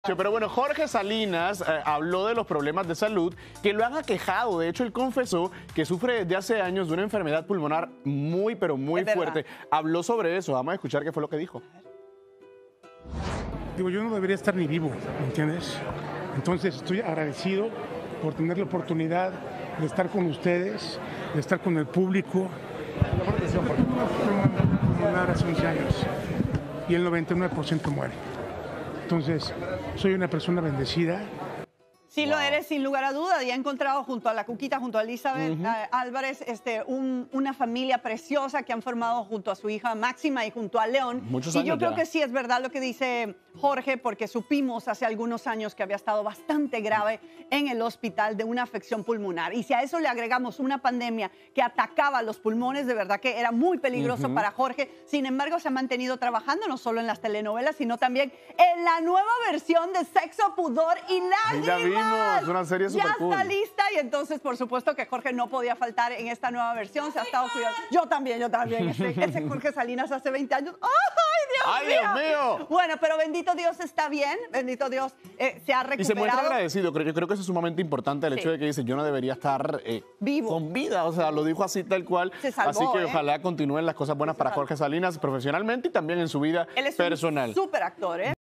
Pero bueno, Jorge Salinas habló de los problemas de salud que lo han aquejado. De hecho, él confesó que sufre desde hace años de una enfermedad pulmonar muy, pero muy fuerte. Habló sobre eso. Vamos a escuchar qué fue lo que dijo. Digo, yo no debería estar ni vivo, ¿me entiendes? Entonces estoy agradecido por tener la oportunidad de estar con ustedes, de estar con el público. Yo tuve una pulmonar hace 11 años y el 99% muere. Entonces, soy una persona bendecida. Sí lo eres, sin lugar a duda. Y he encontrado junto a la Cuquita, junto a Elizabeth Álvarez, una familia preciosa que han formado junto a su hija Máxima y junto a León. Muchos y años yo creo ya. que sí es verdad lo que dice Jorge, porque supimos hace algunos años que había estado bastante grave en el hospital de una afección pulmonar. Y si a eso le agregamos una pandemia que atacaba los pulmones, de verdad que era muy peligroso para Jorge. Sin embargo, se ha mantenido trabajando no solo en las telenovelas, sino también en la nueva versión de Sexo, Pudor y Lágrimas. Una serie súper cool. Ya está lista y entonces, por supuesto, que Jorge no podía faltar en esta nueva versión. Se ha estado cuidando. Yo también. Ese Jorge Salinas hace 20 años. ¡Ay, Dios mío! Bueno, pero bendito Dios está bien. Bendito Dios se ha recuperado. Y se muestra agradecido. Yo creo que eso es sumamente importante, el hecho de que dice, yo no debería estar vivo, con vida. O sea, lo dijo así tal cual. Se salvó, así que ojalá continúen las cosas buenas para Jorge Salinas profesionalmente y también en su vida personal. Él es un súper actor,